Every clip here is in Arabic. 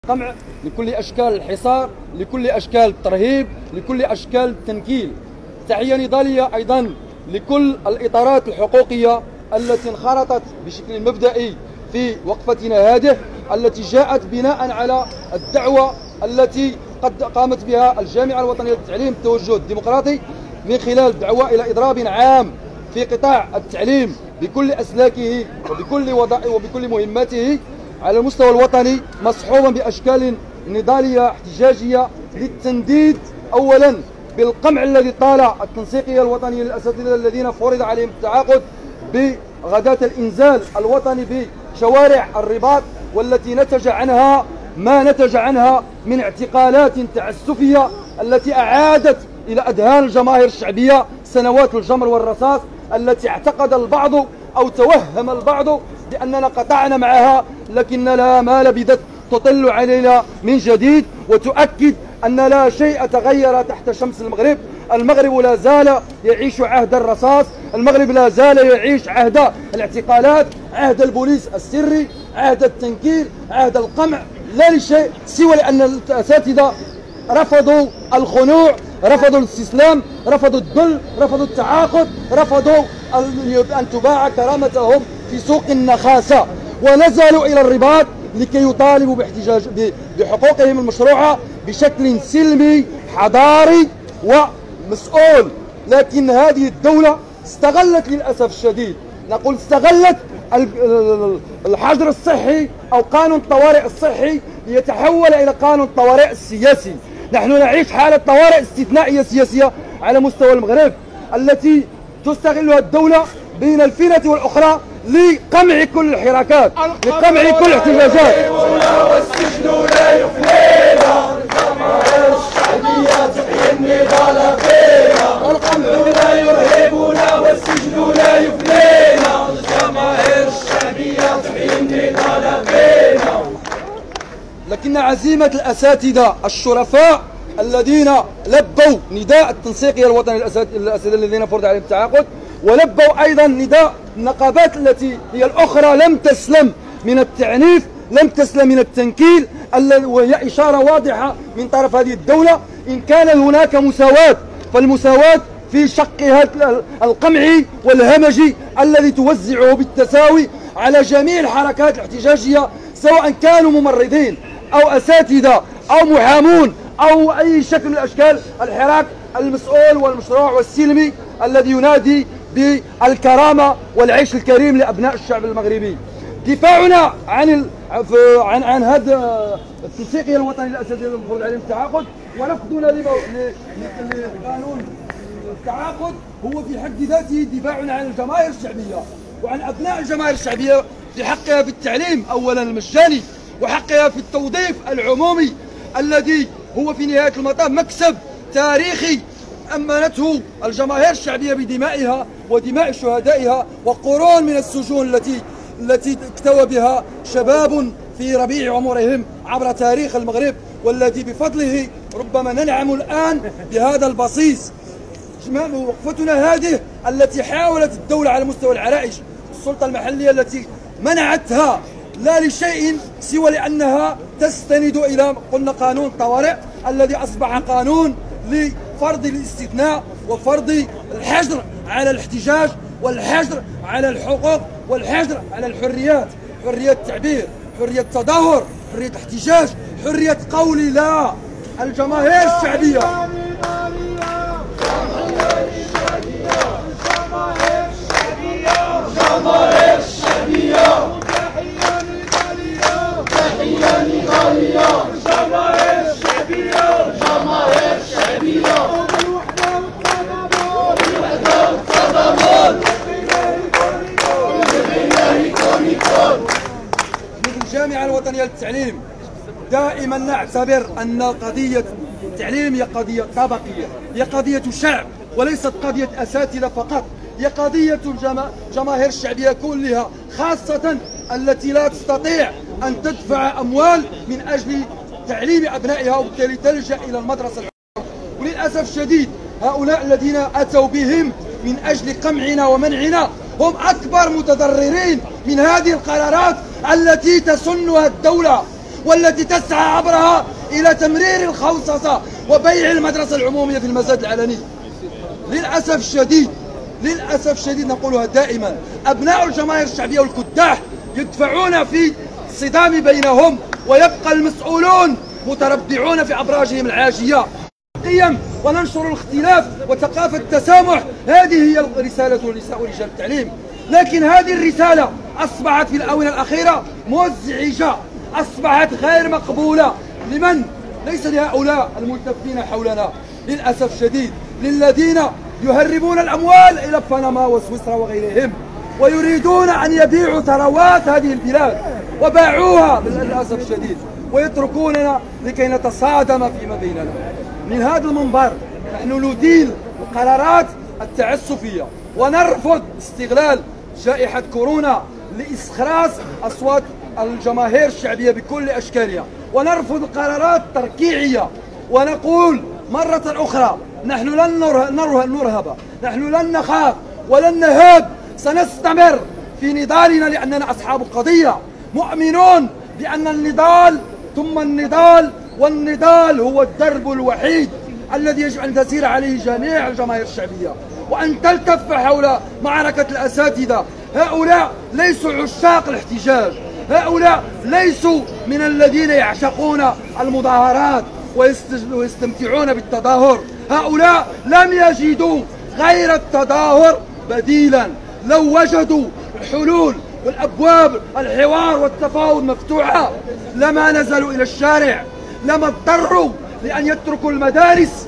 قمع لكل أشكال الحصار، لكل أشكال الترهيب، لكل أشكال التنكيل. تحية نضالية أيضا لكل الإطارات الحقوقية التي انخرطت بشكل مبدئي في وقفتنا هذه، التي جاءت بناء على الدعوة التي قد قامت بها الجامعة الوطنية للتعليم التوجه الديمقراطي من خلال دعوة إلى إضراب عام في قطاع التعليم بكل أسلاكه وبكل وظائفه وبكل مهماته على المستوى الوطني، مصحوبا بأشكال نضالية احتجاجية للتنديد أولا بالقمع الذي طال التنسيقية الوطنية للأساتذة الذين فرض عليهم التعاقد بغداة الإنزال الوطني بشوارع الرباط، والتي نتج عنها ما نتج عنها من اعتقالات تعسفية التي أعادت إلى أذهان الجماهير الشعبية سنوات الجمر والرصاص، التي اعتقد البعض أو توهم البعض بأننا قطعنا معها، لكن لا ما لبثت تطل علينا من جديد وتؤكد أن لا شيء تغير تحت شمس المغرب. المغرب لا زال يعيش عهد الرصاص، المغرب لا زال يعيش عهد الاعتقالات، عهد البوليس السري، عهد التنكيل، عهد القمع، لا لشيء سوى لأن الأساتذة رفضوا الخنوع، رفضوا الاستسلام، رفضوا الذل، رفضوا التعاقد، رفضوا أن تباع كرامتهم في سوق النخاسة، ونزلوا إلى الرباط لكي يطالبوا بحقوقهم المشروعة بشكل سلمي حضاري ومسؤول. لكن هذه الدولة استغلت للأسف الشديد، نقول استغلت الحجر الصحي أو قانون الطوارئ الصحي ليتحول إلى قانون الطوارئ السياسي. نحن نعيش حالة طوارئ استثنائية سياسية على مستوى المغرب، التي تستغلها الدولة بين الفينة والأخرى لقمع كل الحراكات، لقمع كل الاحتجاجات. والسجن لا يفنينا، الجماهير الشعبية تحيي النضال فينا، القمع لا يرهبنا والسجن لا يفنينا، الجماهير الشعبية تحيي النضال فينا. لكن عزيمة الأساتذة الشرفاء الذين لبوا نداء التنسيقية الوطني للأساتذة الذين فرض عليهم التعاقد، ولبوا أيضا نداء النقابات التي هي الأخرى لم تسلم من التعنيف، لم تسلم من التنكيل، وهي إشارة واضحة من طرف هذه الدولة. إن كان هناك مساواة فالمساواة في شقها القمعي والهمجي الذي توزعه بالتساوي على جميع الحركات الاحتجاجية، سواء كانوا ممرضين أو أساتذة أو محامون أو أي شكل من أشكال الحراك المسؤول والمشروع والسلمي الذي ينادي بالكرامة والعيش الكريم لأبناء الشعب المغربي. دفاعنا عن هذا التنسيقية الوطني للأساتذة المفروض عليهم التعاقد ورفضنا لقانون التعاقد هو في حد ذاته دفاعنا عن الجماهير الشعبية وعن أبناء الجماهير الشعبية في حقها في التعليم أولا المجاني، وحقها في التوظيف العمومي الذي هو في نهاية المطاف مكسب تاريخي أمنته الجماهير الشعبية بدمائها ودماء شهدائها، وقرون من السجون التي اكتوى بها شباب في ربيع عمرهم عبر تاريخ المغرب، والذي بفضله ربما ننعم الآن بهذا البصيص. وقفتنا هذه التي حاولت الدولة على مستوى العرائش السلطة المحلية التي منعتها لا لشيء سوى لأنها تستند إلى قلنا قانون الطوارئ الذي أصبح قانون لفرض الاستثناء وفرض الحجر على الاحتجاج والحجر على الحقوق والحجر على الحريات، حرية التعبير، حرية التظاهر، حرية الاحتجاج، حرية قول لا. الجماهير الشعبية الجامعة الوطنية للتعليم دائما نعتبر أن قضية التعليم هي قضية طبقية، هي قضية شعب وليست قضية أساتذة فقط، هي قضية الجماهير الشعبية كلها، خاصة التي لا تستطيع أن تدفع أموال من أجل تعليم أبنائها وبالتالي تلجأ إلى المدرسة الحكومية. وللأسف الشديد هؤلاء الذين أتوا بهم من أجل قمعنا ومنعنا هم أكبر متضررين من هذه القرارات التي تسنها الدولة. والتي تسعى عبرها إلى تمرير الخوصصة وبيع المدرسة العمومية في المزاد العلني. للأسف الشديد، للأسف الشديد نقولها دائما، أبناء الجماهير الشعبية والكداح يدفعون في الصدام بينهم، ويبقى المسؤولون متربعون في أبراجهم العاجية. قيم وننشر الاختلاف وثقافة التسامح، هذه هي الرسالة لنساء ورجال التعليم. لكن هذه الرسالة أصبحت في الآونة الأخيرة مزعجة، أصبحت غير مقبولة. لمن؟ ليس لهؤلاء الملتفين حولنا، للأسف الشديد للذين يهربون الأموال إلى بنما وسويسرا وغيرهم، ويريدون أن يبيعوا ثروات هذه البلاد وباعوها للأسف الشديد، ويتركوننا لكي نتصادم فيما بيننا. من هذا المنبر نحن ندين القرارات التعسفية ونرفض استغلال جائحة كورونا لإسخراس أصوات الجماهير الشعبية بكل أشكالها، ونرفض القرارات التركيعية، ونقول مرة أخرى نحن لن نرهب، نحن لن نخاف ولن نهاب، سنستمر في نضالنا لأننا أصحاب قضية، مؤمنون بأن النضال ثم النضال، والنضال هو الدرب الوحيد الذي يجب أن تسير عليه جميع الجماهير الشعبية، وأن تلتف حول معركة الأساتذة. هؤلاء ليسوا عشاق الاحتجاج، هؤلاء ليسوا من الذين يعشقون المظاهرات ويستمتعون بالتظاهر، هؤلاء لم يجدوا غير التظاهر بديلا. لو وجدوا الحلول والأبواب الحوار والتفاوض مفتوحة لما نزلوا إلى الشارع، لما اضطروا لأن يتركوا المدارس،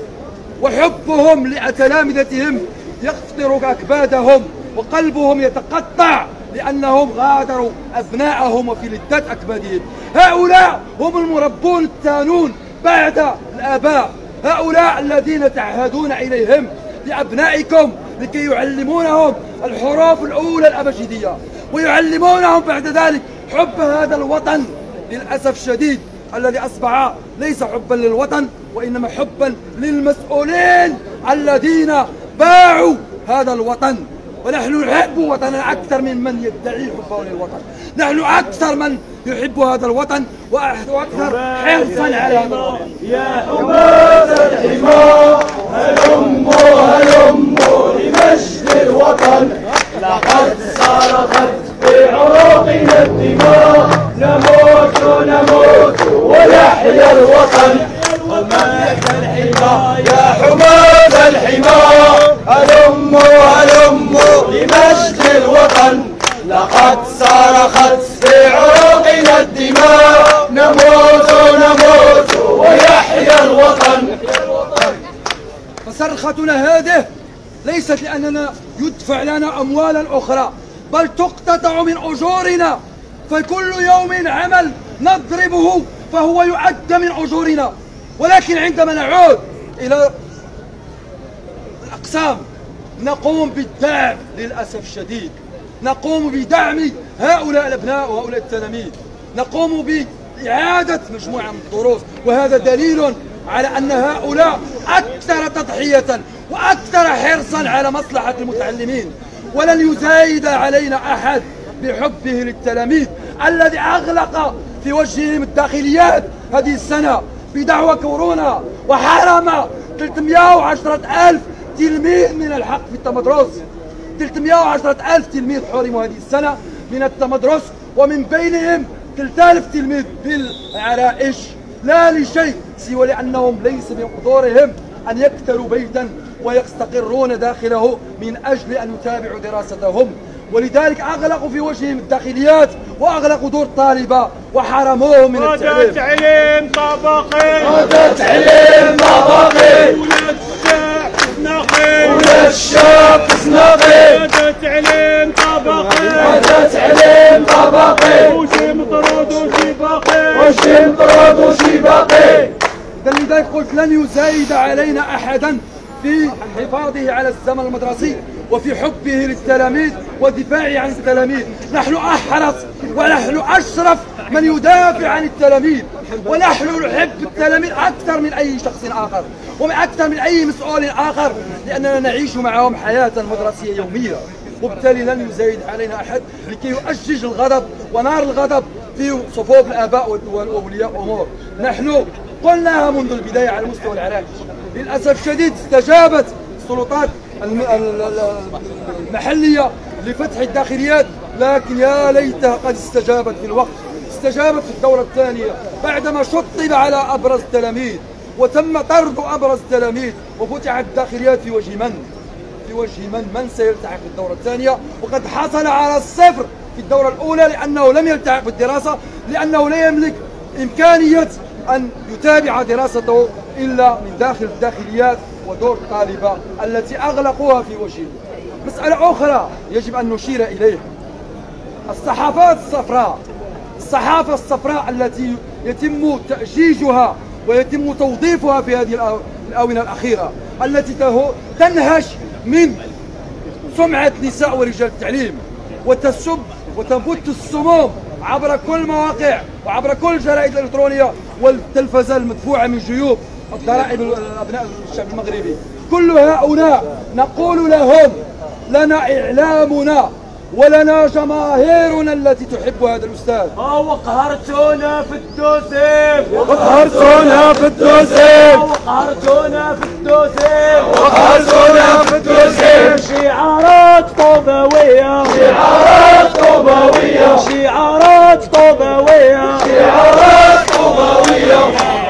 وحبهم لتلامذتهم يقطر أكبادهم وقلبهم يتقطع لأنهم غادروا أبناءهم وفي لذات أكبادهم. هؤلاء هم المربون التانون بعد الآباء، هؤلاء الذين تعهدون إليهم لأبنائكم لكي يعلمونهم الحروف الأولى الأبجدية، ويعلمونهم بعد ذلك حب هذا الوطن. للأسف الشديد الذي أصبح ليس حبا للوطن وإنما حبا للمسؤولين الذين باعوا هذا الوطن. ونحن نحب وطننا أكثر من من يدعي حبه للوطن، نحن أكثر من يحب هذا الوطن وأكثر حرصا على هذا الوطن. يا حماة الحمى هلموا هلموا لمجد الوطن، لقد صرخت في عروقنا الدماء، نموت نموت ويحيى الوطن. حماة الحمى يا حماة الحمى هلموا هلموا لمجد الوطن، لقد صرخت في عروقنا الدماء، نموت نموت ويحيى الوطن. فصرختنا هذه ليست لأننا يدفع لنا أموالا أخرى، بل تقتطع من أجورنا، فكل يوم عمل نضربه فهو يؤدى من أجورنا. ولكن عندما نعود إلى الأقسام نقوم بالدعم، للأسف الشديد نقوم بدعم هؤلاء الأبناء وهؤلاء التلاميذ، نقوم بإعادة مجموعة من الدروس، وهذا دليل على أن هؤلاء أكثر تضحية وأكثر حرصا على مصلحة المتعلمين. ولن يزايد علينا أحد بحبه للتلاميذ الذي أغلق في وجههم الداخليات هذه السنة بدعوى كورونا، وحرم 310,000 تلميذ من الحق في التمدرس. 310,000 تلميذ حرموا هذه السنة من التمدرس، ومن بينهم 3,000 تلميذ بالعرائش، لا لشيء سوى لأنهم ليس بمقدورهم أن يكتروا بيتا ويستقرون داخله من أجل أن يتابعوا دراستهم، ولذلك أغلقوا في وجههم الداخليات وأغلقوا دور طالبة وحرموهم من التعليم. تعليم طبقي، هذا تعليم طبقي، ولاد الشعب صناقي، ولاد الشعب صناقي، هذا تعليم طبقي، هذا تعليم طبقي، وشي مطرود وشي باقي، وشي مطرود وشي باقي. لذلك قلت لن يزايد علينا أحدا في حفاظه على الزمن المدرسي وفي حبه للتلاميذ ودفاعه عن التلاميذ. نحن أحرص ونحن أشرف من يدافع عن التلاميذ، ونحن نحب التلاميذ أكثر من أي شخص آخر وأكثر من أي مسؤول آخر، لأننا نعيش معهم حياة مدرسية يومية. وبالتالي لن يزايد علينا أحد لكي يؤجج الغضب ونار الغضب في صفوف الآباء وأولياء الأمور. نحن قلناها منذ البداية على مستوى العراق. للأسف الشديد استجابت السلطات المحلية لفتح الداخليات، لكن يا ليتها قد استجابت في الوقت. استجابت في الدورة الثانية بعدما شطب على أبرز التلاميذ وتم طرد أبرز التلاميذ وفتحت الداخليات في وجه من؟ في وجه من سيلتحق في الدورة الثانية، وقد حصل على الصفر في الدورة الأولى لأنه لم يلتحق بالدراسة، لأنه لا يملك إمكانية أن يتابع دراسته إلا من داخل الداخليات ودور الطالبة التي أغلقوها في وجهه. مسألة أخرى يجب أن نشير إليها: الصحافات الصفراء، الصحافة الصفراء التي يتم تأجيجها ويتم توظيفها في هذه الآونة الأخيرة، التي تنهش من سمعة نساء ورجال التعليم وتسب وتبث السموم عبر كل مواقع وعبر كل الجرائد الإلكترونية والتلفزة المدفوعة من جيوب الضرائب أبناء الشعب المغربي. كل هؤلاء نقول لهم: لنا إعلامنا ولنا جماهيرنا التي تحب هذا الأستاذ. وقهرتونا في الدوسيم، وقهرتونا في الدوسيم، وقهرتونا في الدوسيم، وقهرتونا في الدوسيم. شعارات طوبوية، شعارات طوبوية، شعارات طوبوية، شعارات طوبوية.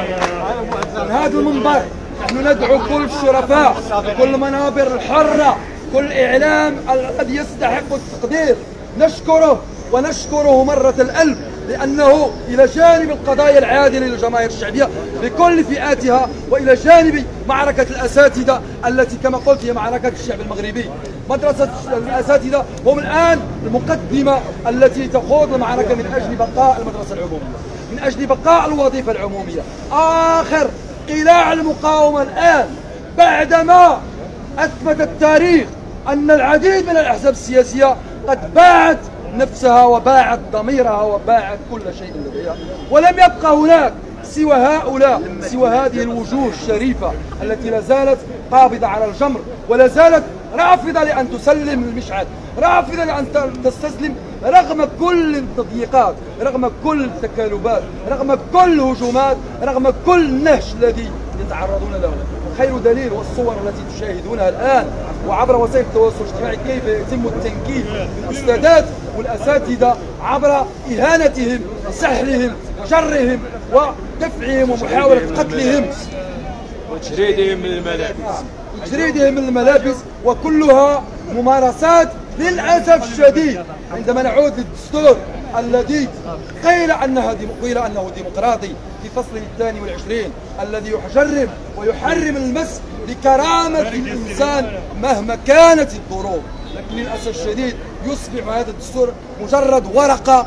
من هذا المنبر نحن ندعو كل الشرفاء، كل منابر الحرة، كل إعلام الذي يستحق التقدير، نشكره ونشكره مرة الألف، لأنه إلى جانب القضايا العادلة للجماهير الشعبية بكل فئاتها، وإلى جانب معركة الأساتذة التي كما قلت هي معركة الشعب المغربي. مدرسة الأساتذة هم الآن المقدمة التي تخوض المعركة من أجل بقاء المدرسة العمومية، من أجل بقاء الوظيفة العمومية. آخر قلاع المقاومة الآن بعدما أثبت التاريخ أن العديد من الأحزاب السياسية قد باعت نفسها وباعت ضميرها وباعت كل شيء لديها، ولم يبقى هناك سوى هؤلاء، سوى هذه الوجوه الشريفة التي لا زالت قابضة على الجمر ولا زالت رافضة لأن تسلم المشعل، رافضة لأن تستسلم رغم كل التضييقات، رغم كل التكالبات، رغم كل الهجومات، رغم كل النهش الذي يتعرضون له. خير دليل والصور التي تشاهدونها الآن وعبر وسائل التواصل الاجتماعي كيف يتم التنكيل بالأستاذات والأساتذة عبر إهانتهم وسحلهم وجرهم ودفعهم ومحاولة قتلهم وتجريدهم من الملابس، وتجريدهم من الملابس، وكلها ممارسات للأسف الشديد. عندما نعود للدستور الذي قيل أنه ديمقراطي في فصله 22 الذي يجرم ويحرم المس بكرامة الإنسان مهما كانت الظروف، لكن للأسف الشديد يصبح هذا الدستور مجرد ورقة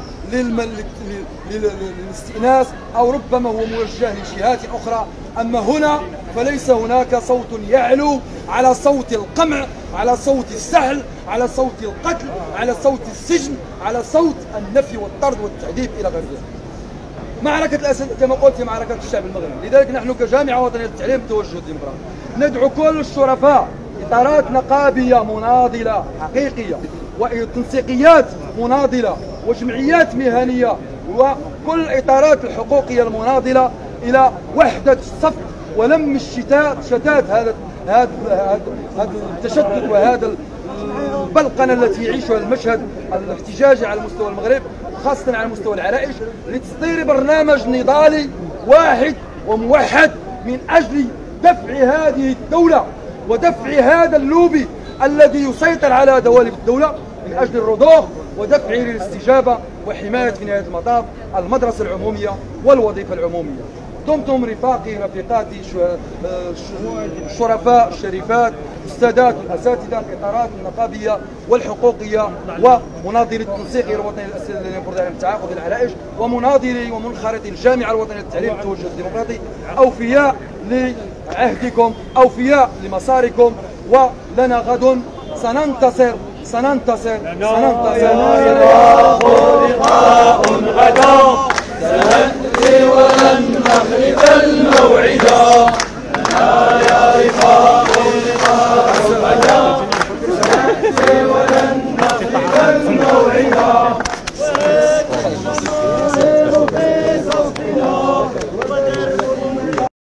للاستئناس أو ربما هو موجه لجهات أخرى. أما هنا فليس هناك صوت يعلو على صوت القمع، على صوت السحل، على صوت القتل، على صوت السجن، على صوت النفي والطرد والتعذيب إلى غير ذلك. معركة الأساتذة كما قلت هي معركة الشعب المغربي. لذلك نحن كجامعة وطنية للتعليم التوجه الديمقراطي ندعو كل الشرفاء إطارات نقابية مناضلة حقيقية وتنسيقيات مناضلة وجمعيات مهنية وكل الإطارات الحقوقية المناضلة إلى وحدة الصف ولم شتات هذا التشتت وهذا البلقنة التي يعيشها المشهد الاحتجاجي على مستوى المغرب خاصة على مستوى العرائش، لتصدير برنامج نضالي واحد وموحد من أجل دفع هذه الدولة ودفع هذا اللوبي الذي يسيطر على دوالب الدولة من أجل الرضوخ ودفعه للاستجابة وحماية في نهاية المطاف المدرسة العمومية والوظيفة العمومية. دمتم رفاقي رفيقاتي الشرفاء الشريفات السادات الأساتذة الإطارات النقابية والحقوقية ومناضلي التنسيق الوطني للجامعة التعاقد العرائش ومناضلي ومنخرطي الجامعة الوطنية للتعليم التوجه الديمقراطي، أوفياء لعهدكم، أوفياء لمساركم، ولنا غد سننتصر سننتصر سننتصر. لقاء غدا سنأتي ولن نخلي